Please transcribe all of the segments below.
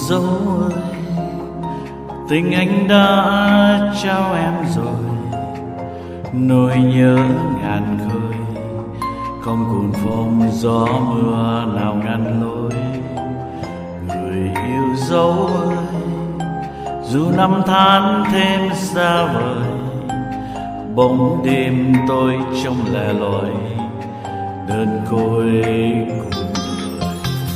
dấu ơi, tình anh đã trao em rồi, nỗi nhớ ngàn khơi, không cuồn phong gió mưa nào ngăn lối. Người yêu dấu ơi, dù năm tháng thêm xa vời, bóng đêm tôi trong lẻ loi, đơn côi cùng người.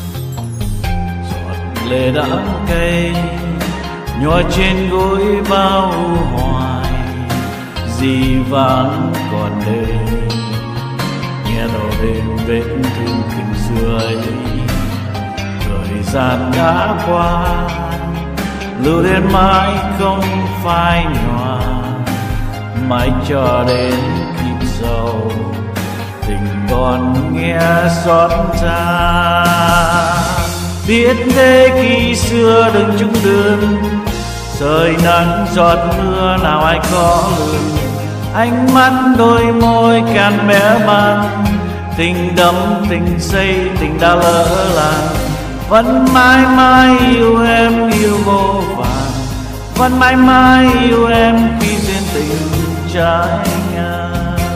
Giọt lệ đắng cay nhòa trên gối bao hoài, dĩ vãng còn đây, nghe đầu đêm vết thương tình xưa ấy. Thời gian đã qua, lưu đến mãi không phai nhòa, mãi cho đến kịp sau tình còn nghe xót xa. Biết thế khi xưa đừng chung đường, rơi nắng giọt mưa nào ai có lường. Ánh mắt đôi môi cạn bé bàng, tình đắm tình say tình đã lỡ làng. Vẫn mãi mãi yêu em yêu vô vàn, vẫn mãi mãi yêu em khi duyên tình trái ngang.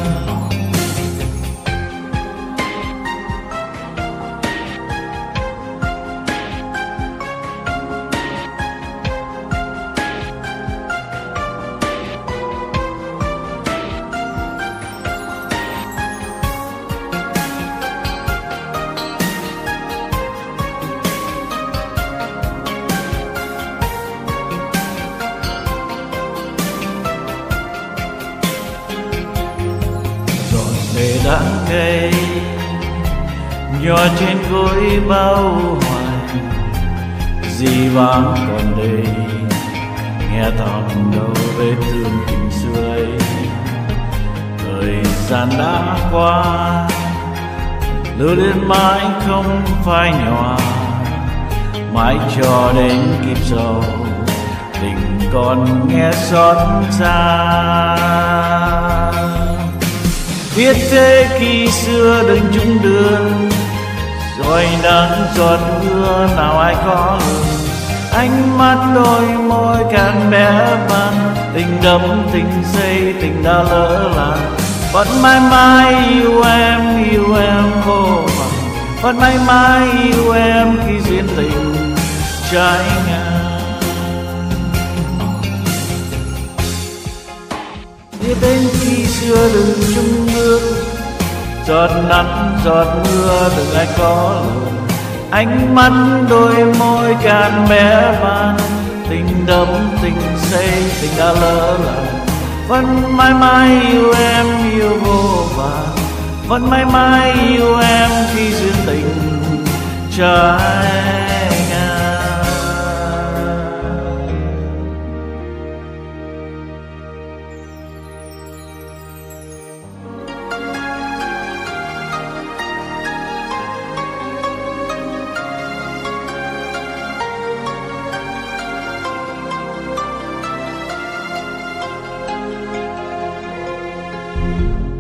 Lệ đắng cay nhòa trên gối bao hoài, dĩ vãng còn đây, nghe thầm đâu vết thương tình xưa ấy. Thời gian đã qua, lưu đến mãi không phai nhòa, mãi cho đến kịp sau tình còn nghe xót xa. Biết thế khi xưa đừng chung đường, rồi nắng giọt mưa nào ai có lường. Ánh mắt đôi môi càng bé bàng, tình đắm tình say tình đã lỡ làng. Vẫn mãi mãi yêu em vô vàn, vẫn mãi mãi yêu em khi duyên tình trái ngang. Biết đến khi xưa đừng chung nước, giọt nắng giọt mưa đừng ai có lường. Ánh mắt đôi môi cạn bé bàng, tình đắm tình say tình đã lỡ làng. Vẫn mãi mãi yêu em yêu vô vàn, vẫn mãi mãi yêu em khi duyên tình trái ngang.